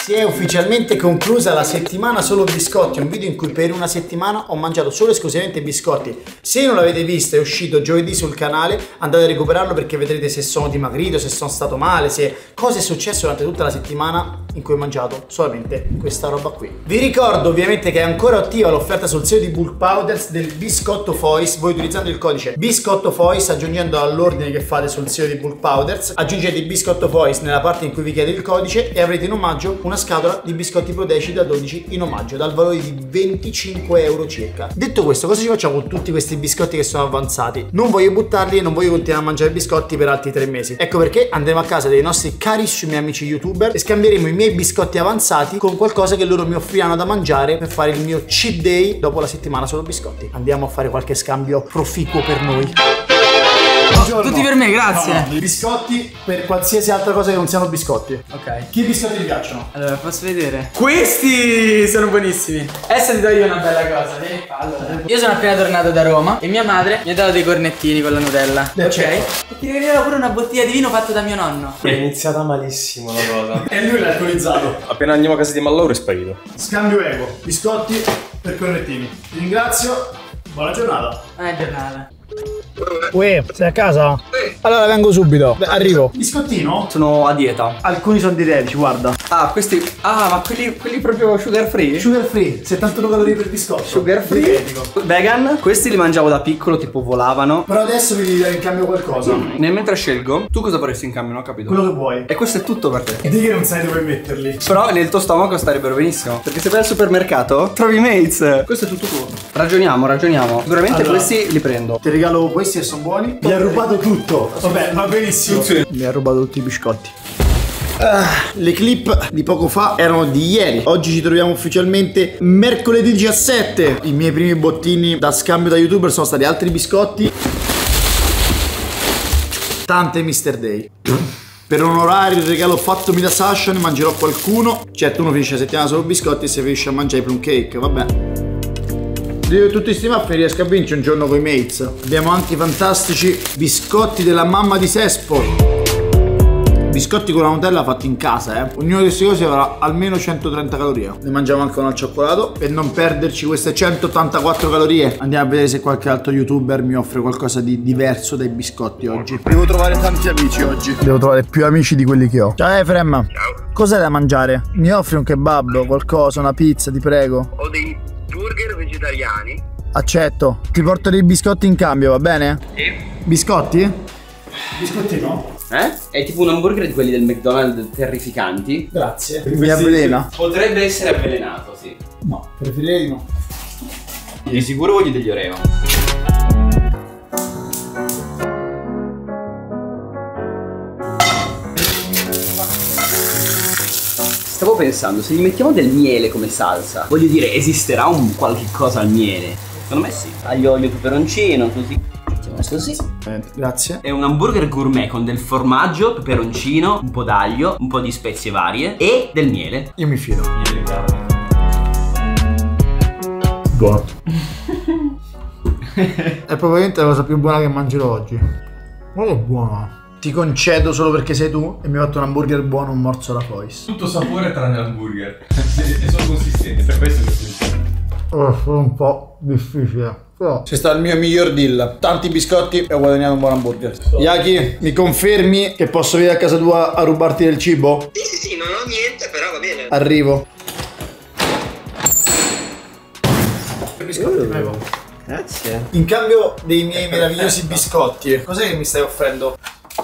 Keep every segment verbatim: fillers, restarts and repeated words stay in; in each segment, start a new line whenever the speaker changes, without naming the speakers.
Si è ufficialmente conclusa la settimana solo biscotti, un video in cui per una settimana ho mangiato solo e esclusivamente biscotti. Se non l'avete visto, è uscito giovedì sul canale, andate a recuperarlo perché vedrete se sono dimagrito, se sono stato male, se cosa è successo durante tutta la settimana in cui ho mangiato solamente questa roba qui. Vi ricordo ovviamente che è ancora attiva l'offerta sul sito di Bulk Powders del biscotto Fois. Voi utilizzando il codice biscotto Fois, aggiungendo all'ordine che fate sul sito di Bulk Powders, aggiungete il biscotto Fois nella parte in cui vi chiede il codice e avrete in omaggio una scatola di biscotti proteici da dodici in omaggio dal valore di venticinque euro circa. Detto questo, cosa ci facciamo con tutti questi biscotti che sono avanzati? Non voglio buttarli e non voglio continuare a mangiare biscotti per altri tre mesi. Ecco perché andremo a casa dei nostri carissimi amici youtuber e scambieremo i miei biscotti avanzati con qualcosa che loro mi offriranno da mangiare per fare il mio cheat day dopo la settimana solo biscotti. Andiamo a fare qualche scambio proficuo per noi.
Oh, tutti per me, grazie.
No, no, biscotti per qualsiasi altra cosa che non siano biscotti.
Ok.
Che biscotti ti piacciono?
Allora, posso vedere? Questi sono buonissimi. Adesso ti do io una bella cosa, sì? Allora, io sono appena tornato da Roma e mia madre mi ha dato dei cornettini con la Nutella.
Eh,
ok?
certo.
E ti regalerò pure una bottiglia di vino fatto da mio nonno.
È iniziata malissimo la cosa.
E lui l'ha alcolizzato.
Appena andiamo a casa di Mallauro è sparito.
Scambio equo. Biscotti per cornettini. Ti ringrazio. Buona giornata.
Buona giornata.
Uè, sei a casa? Sì. Allora vengo subito. Beh, arrivo. Biscottino?
Sono a dieta.
Alcuni sono dietetici, guarda.
Ah, questi. Ah, ma quelli, quelli proprio sugar free?
Sugar free, settantuno calorie per biscotto.
Sugar free.
Dietetico.
Vegan. Questi li mangiavo da piccolo, tipo volavano.
Però adesso vi dare in cambio qualcosa.
Nel mentre scelgo, tu cosa vorresti in cambio? Non ho capito.
Quello che vuoi.
E questo è tutto per te.
E di che non sai dove metterli.
Però nel tuo stomaco starebbero benissimo. Perché se vai al supermercato, trovi mates. Questo è tutto tuo. Ragioniamo, ragioniamo. Sicuramente
Allora,
questi li prendo.
Ti regalo questi e sono buoni. Mi ha rubato tutto. Vabbè, va benissimo. Mi ha rubato tutti i biscotti. Ah, le clip di poco fa erano di ieri. Oggi ci troviamo ufficialmente mercoledì diciassette. I miei primi bottini da scambio da youtuber sono stati altri biscotti. Tante mister Day. Per onorare il regalo fattomi da Sasha ne mangerò qualcuno. Certo, uno finisce la settimana solo biscotti e se riesce a mangiare i plum cake, vabbè. Io e tutti sti muffin riesco a vincere un giorno con i mates. Abbiamo anche i fantastici biscotti della mamma di Sespo. Biscotti con la Nutella fatti in casa, eh. Ognuno di questi cosi avrà almeno centotrenta calorie. Ne mangiamo anche uno al cioccolato. Per non perderci queste centottantaquattro calorie, andiamo a vedere se qualche altro youtuber mi offre qualcosa di diverso dai biscotti oggi. Devo trovare tanti amici oggi. Devo trovare più amici di quelli che ho. Ciao Efrem. Ciao. Cos'è da mangiare? Mi offri un kebab, qualcosa, una pizza, ti prego?
Ho dei burger vegetariani.
Accetto. Ti porto dei biscotti in cambio, va bene?
Sì.
Biscotti? Biscotti no?
Eh? È tipo un hamburger di quelli del McDonald's terrificanti.
Grazie. Mi avvelena?
Potrebbe essere avvelenato, sì.
No, preferirei no.
Di sicuro voglio degli Oreo. Stavo pensando, se gli mettiamo del miele come salsa, voglio dire, esisterà un qualche cosa al miele? Secondo me sì. Aglio, olio, peperoncino, così. Così.
Eh, grazie.
È un hamburger gourmet con del formaggio, peperoncino, un po' d'aglio, un po' di spezie varie e del miele.
Io mi fido. Buono. È probabilmente la cosa più buona che mangerò oggi. Ma è buona. Ti concedo solo perché sei tu e mi hai fatto un hamburger buono, un morso alla Fois.
Tutto sapore tranne l'hamburger. E sono consistenti, per questo che sono.
Oh, è un po' difficile. Però c'è stato il mio miglior deal. Tanti biscotti e ho guadagnato un buon hamburger. Yaki, mi confermi che posso venire a casa tua a rubarti del cibo?
Sì, sì, sì, non ho niente, però va bene.
Arrivo. Biscotti, prego.
Grazie.
In cambio dei miei meravigliosi biscotti, cos'è che mi stai offrendo?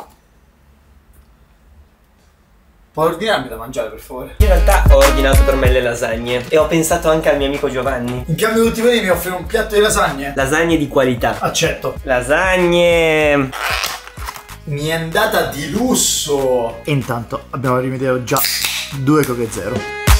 Puoi ordinarmi da mangiare, per favore?
In realtà ho ordinato per me le lasagne e ho pensato anche al mio amico Giovanni.
In cambio di tutti quelli mi offri un piatto di lasagne?
Lasagne di qualità.
Accetto.
Lasagne.
Mi è andata di lusso. E intanto abbiamo rimedio già due coche zero.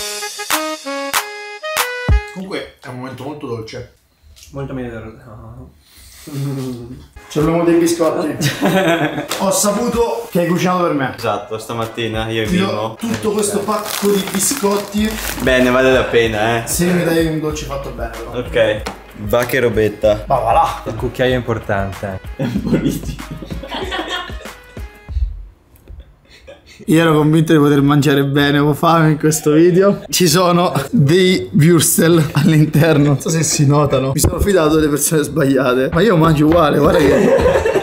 Comunque è un momento molto dolce.
Molto meglio del no.
Ci abbiamo dei biscotti. Ho saputo che hai cucinato per me.
Esatto, stamattina io e
Ti do
Mimmo.
tutto questo pacco di biscotti.
Bene, vale la pena, eh.
Se mi dai un dolce fatto bene, però.
Ok. Va che robetta.
Ma va là.
Il cucchiaio è importante.
È buonissimo.
Io ero convinto di poter mangiare bene, ho fame in questo video. Ci sono dei würstel all'interno, non so se si notano. Mi sono fidato delle persone sbagliate, ma io mangio uguale, guarda che...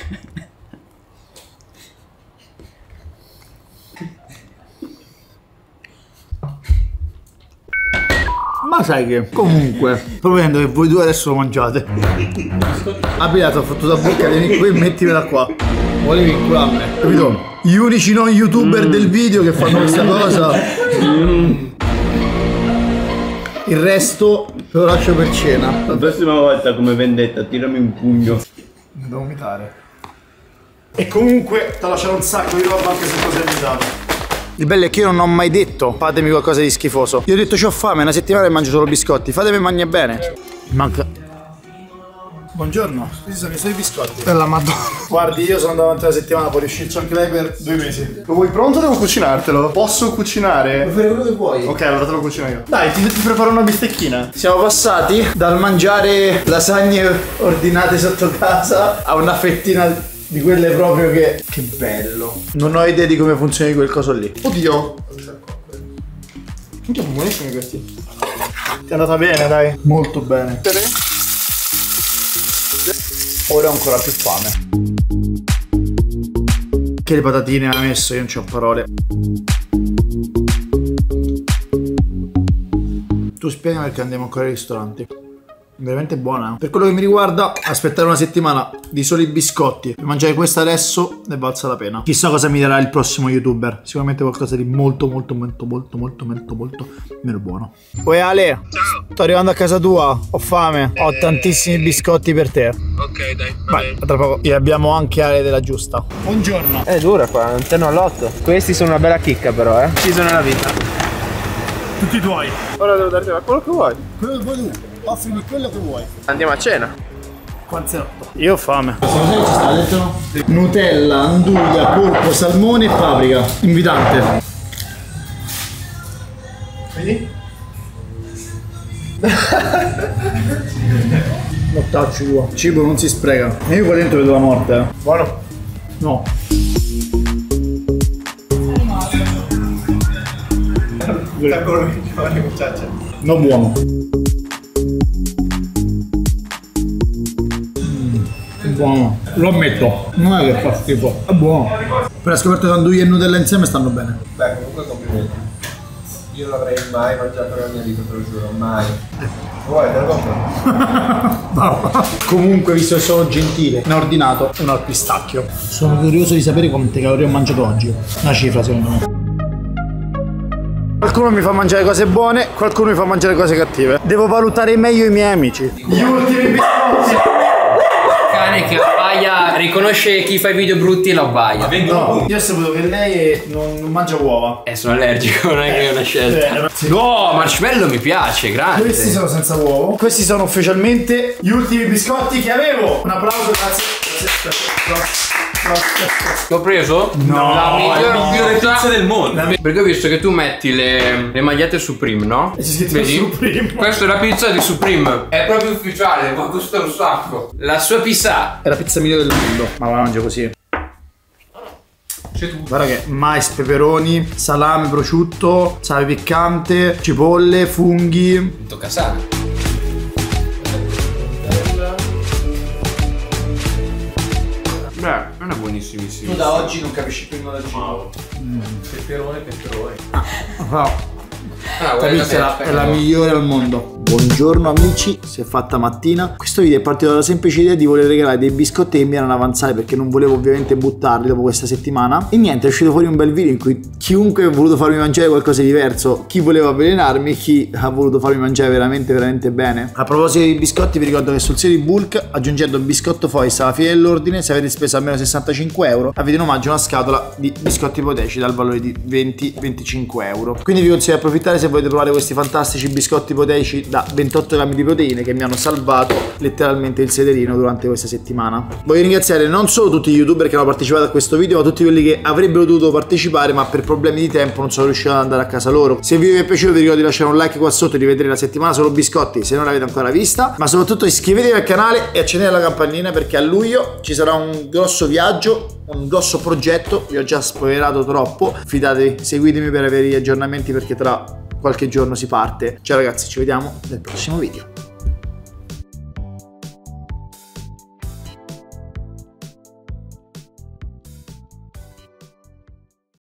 Ma sai che comunque, proponendo che voi due adesso lo mangiate. Abitato, ho fatto da bocca, vieni qui e mettimela qua. Volevi incularmi, capito? Gli unici non youtuber mm. del video che fanno questa cosa. Mm. Il resto te lo lascio per cena.
La prossima volta come vendetta tirami un pugno.
Mi devo vomitare. E comunque ti lascerò un sacco di roba anche se cosa hai invitato. Il bello è che io non ho mai detto fatemi qualcosa di schifoso. Io ho detto c'ho fame, una settimana e mangio solo biscotti. Fatemi mangiare bene. Manca. Buongiorno, questi sono i suoi biscotti. Per la madonna. Guardi, io sono davanti una settimana, può riuscirci anche lei per due mesi.
Lo vuoi pronto o devo cucinartelo? Posso cucinare?
Puoi fare quello che vuoi.
Ok, allora te lo cucino io. Dai, ti, ti preparo una bistecchina.
Siamo passati dal mangiare lasagne ordinate sotto casa a una fettina di quelle proprio che... Che bello. Non ho idea di come funzioni quel coso lì.
Oddio. Minchia, sono buonissimi questi. Ti è andata bene, dai.
Molto bene. Ora ho ancora più fame. Che le patatine ha messo, io non c'ho parole. Tu spiegami perché andiamo ancora ai ristoranti. Veramente buona. Per quello che mi riguarda, aspettare una settimana di soli biscotti per mangiare questa adesso ne valsa la pena. Chissà cosa mi darà il prossimo youtuber. Sicuramente qualcosa di molto molto molto molto molto molto molto meno buono. Uè Ale,
ciao.
Sto arrivando a casa tua, ho fame, ho tantissimi biscotti per te.
Ok, dai, va
Vai,
bene.
tra poco. E abbiamo anche Ale della giusta. Buongiorno.
È dura qua, un tenno all'otto. Questi sono una bella chicca però, eh. Ci sono nella vita.
Tutti tuoi.
Ora devo darti quello che vuoi.
Quello che vuoi tu. Offrimi quello che vuoi.
Andiamo a cena.
Quanzerotto. Io ho fame. Nutella, anduglia, polpo, salmone e paprika. Invitante.
Vedi?
Mortacci tua. Il cibo non si spreca. E io qua dentro vedo la morte. Eh.
Buono?
No. No buono. Mm, è buono. Lo ammetto. Non è che fa schifo. È buono. Per la scoperta che anduglia e Nutella insieme stanno bene.
Beh, comunque complimenti. Io non l'avrei mai mangiato nella mia vita, te lo giuro, mai. Vuoi, te lo compro?
Comunque, visto che sono gentile, ne ho ordinato uno al pistacchio. Sono curioso di sapere quante calorie ho mangiato oggi. Una cifra secondo me. Qualcuno mi fa mangiare cose buone, qualcuno mi fa mangiare cose cattive. Devo valutare meglio i miei amici. Gli ultimi biscotti.
Cane che abbaia, riconosce chi fa i video brutti e lo abbaia.
No, io ho saputo che lei non, non mangia uova.
Eh, sono allergico, non è che è una scelta.
Sì.
No, marshmallow mi piace, grande.
Questi sono senza uovo. Questi sono ufficialmente gli ultimi biscotti che avevo. Un applauso, grazie. Grazie.
L'ho preso?
No,
la migliore
pizza del mondo.
Perché ho visto che tu metti le, le magliette Supreme, no?
E c'è scritto
Vedi?
Supreme.
Questa è la pizza di Supreme. È proprio ufficiale, ma costa un sacco. La sua pizza
È la pizza migliore del mondo. Ma la mangio così.
c'è tu.
Guarda che mais, peperoni, salame, prosciutto, sale piccante, cipolle, funghi.
Tocca sana. Beh, non è buonissimissimo.
Tu da oggi non capisci più nulla di cibo.
Peperone, peperone.
No.
Ah,
La pizza è la migliore al mondo. Buongiorno amici, si è fatta mattina. Questo video è partito dalla semplice idea di voler regalare dei biscotti che mi erano avanzati, perché non volevo ovviamente buttarli dopo questa settimana. E niente, è uscito fuori un bel video in cui chiunque ha voluto farmi mangiare qualcosa di diverso, chi voleva avvelenarmi, chi ha voluto farmi mangiare veramente veramente bene. A proposito di biscotti, vi ricordo che sul sito di Bulk, aggiungendo biscotto Fois alla fine dell'ordine, se avete speso almeno sessantacinque euro, avete in omaggio una scatola di biscotti Poteci dal valore di venti venticinque euro. Quindi vi consiglio di approfittare se volete provare questi fantastici biscotti Poteci da da ventotto grammi di proteine che mi hanno salvato letteralmente il sederino durante questa settimana. Voglio ringraziare non solo tutti gli youtuber che hanno partecipato a questo video, ma tutti quelli che avrebbero dovuto partecipare ma per problemi di tempo non sono riuscito ad andare a casa loro. Se il video vi è piaciuto vi ricordo di lasciare un like qua sotto e di vedere la settimana solo biscotti se non l'avete ancora vista, ma soprattutto iscrivetevi al canale e accendete la campanellina perché a luglio ci sarà un grosso viaggio, un grosso progetto. Vi ho già spoilerato troppo, fidatevi, seguitemi per avere gli aggiornamenti perché tra qualche giorno si parte. Ciao ragazzi, ci vediamo nel prossimo video.